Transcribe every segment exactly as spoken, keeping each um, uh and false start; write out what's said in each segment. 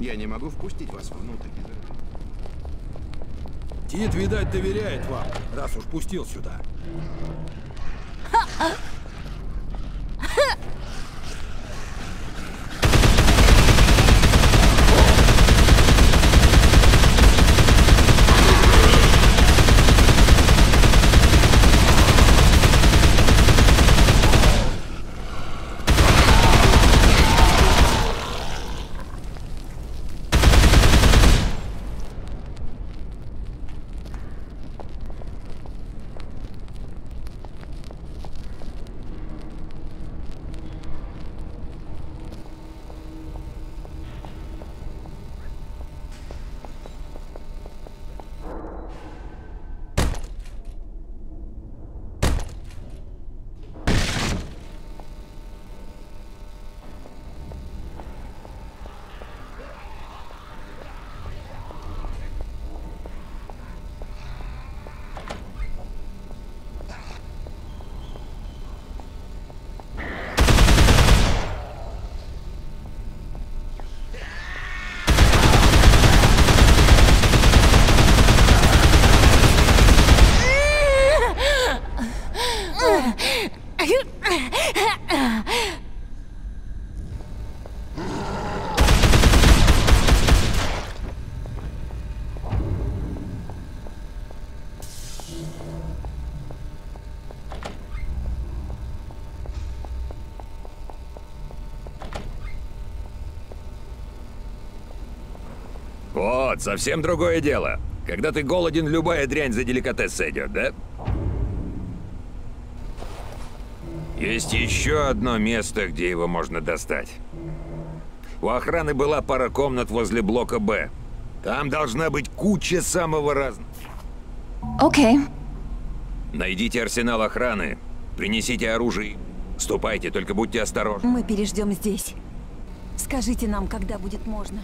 Я не могу впустить вас внутрь. Тит, видать, доверяет вам, раз уж пустил сюда. Вот, совсем другое дело. Когда ты голоден, любая дрянь за деликатес сойдет, да? Есть еще одно место, где его можно достать. У охраны была пара комнат возле блока Б. Там должна быть куча самого разного. Окей. Okay. Найдите арсенал охраны, принесите оружие. Ступайте, только будьте осторожны. Мы переждем здесь. Скажите нам, когда будет можно.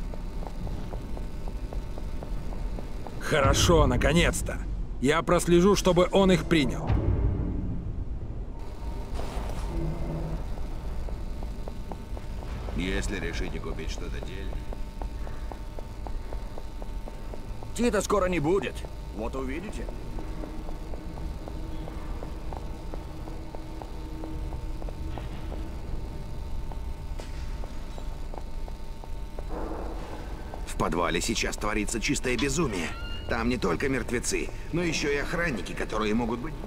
Хорошо, наконец-то. Я прослежу, чтобы он их принял. Если решите купить что-то дельное. Тита скоро не будет. Вот увидите. В подвале сейчас творится чистое безумие. Там не только мертвецы, но еще и охранники, которые могут быть...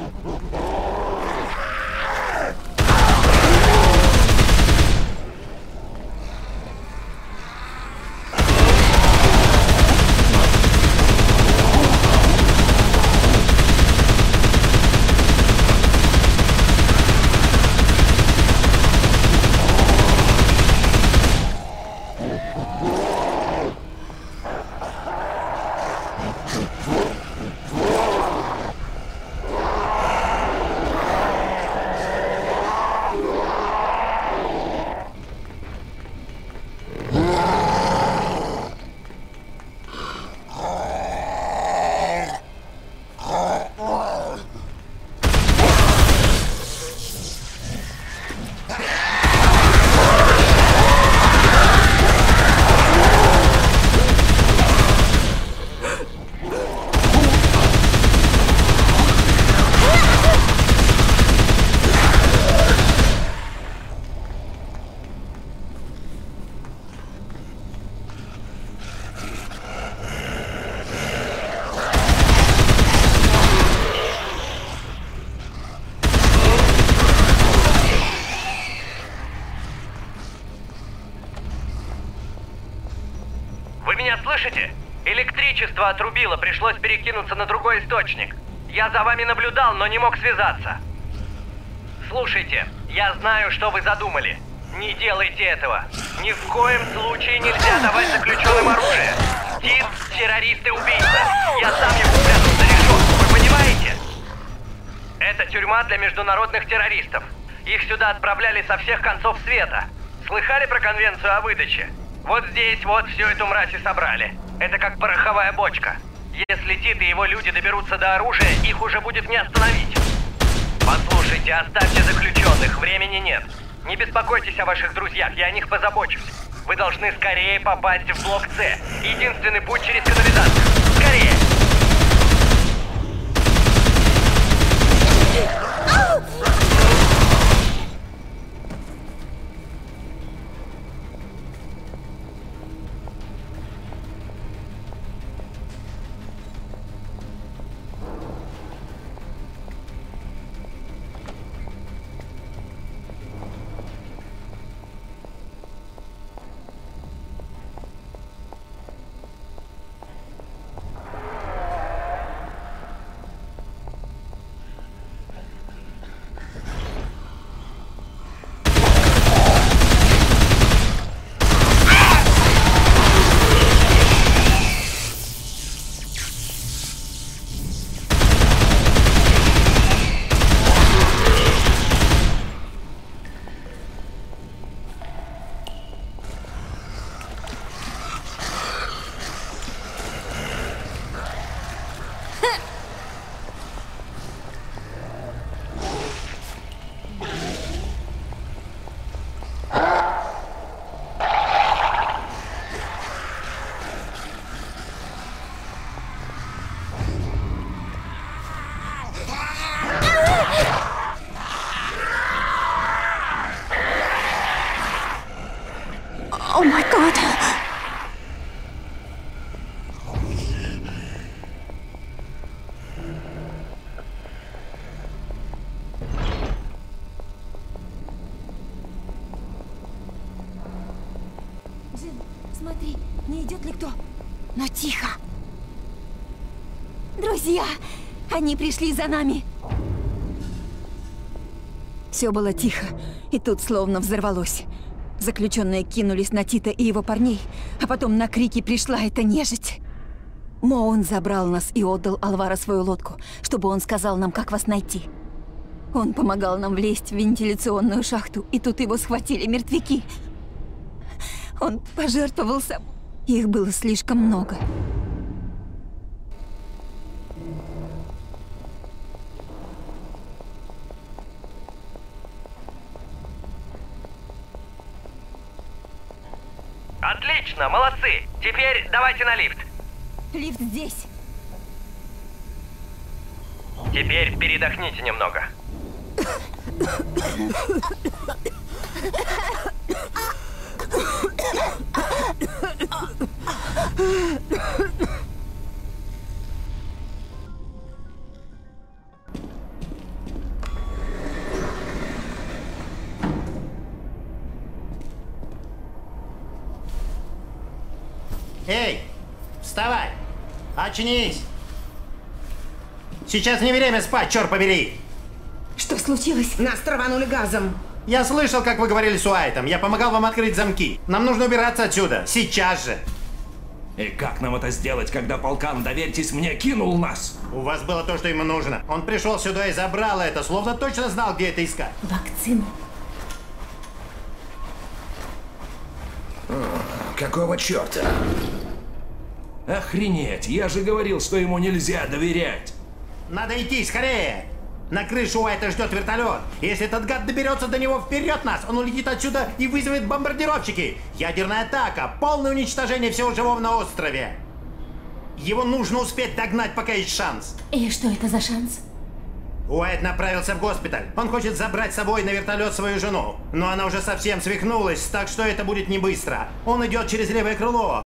Меня слышите? Электричество отрубило, пришлось перекинуться на другой источник. Я за вами наблюдал, но не мог связаться. Слушайте, я знаю, что вы задумали. Не делайте этого. Ни в коем случае нельзя давать заключенным оружие. Тит – террорист и убийца. Я сам его спрятал за решетку, вы понимаете? Это тюрьма для международных террористов. Их сюда отправляли со всех концов света. Слыхали про конвенцию о выдаче? Вот здесь вот всю эту мразь и собрали. Это как пороховая бочка. Если Тит и его люди доберутся до оружия, их уже будет не остановить. Послушайте, оставьте заключенных, времени нет. Не беспокойтесь о ваших друзьях, я о них позабочусь. Вы должны скорее попасть в блок С. Единственный путь через канализацию. Скорее! О май гад! Джин, смотри, не идет ли кто? Но тихо! Друзья! Они пришли за нами! Все было тихо, и тут словно взорвалось. Заключенные кинулись на Тита и его парней, а потом на крики пришла эта нежить. Моун забрал нас и отдал Алваро свою лодку, чтобы он сказал нам, как вас найти. Он помогал нам влезть в вентиляционную шахту, и тут его схватили мертвяки. Он пожертвовал собой. Их было слишком много. Отлично, молодцы! Теперь давайте на лифт. Лифт здесь. Теперь передохните немного. Эй, вставай! Очнись! Сейчас не время спать, черт побери! Что случилось? Нас траванули газом. Я слышал, как вы говорили с Уайтом. Я помогал вам открыть замки. Нам нужно убираться отсюда. Сейчас же. И как нам это сделать, когда полкан, доверьтесь мне, кинул нас? У вас было то, что ему нужно. Он пришел сюда и забрал это, словно точно знал, где это искать. Вакцину. Какого черта? Охренеть, я же говорил, что ему нельзя доверять. Надо идти, скорее! На крышу Уайта ждет вертолет. Если этот гад доберется до него вперед нас, он улетит отсюда и вызовет бомбардировщики. Ядерная атака, полное уничтожение всего живого на острове. Его нужно успеть догнать, пока есть шанс. И что это за шанс? Уайт направился в госпиталь. Он хочет забрать с собой на вертолет свою жену. Но она уже совсем свихнулась, так что это будет не быстро. Он идет через левое крыло.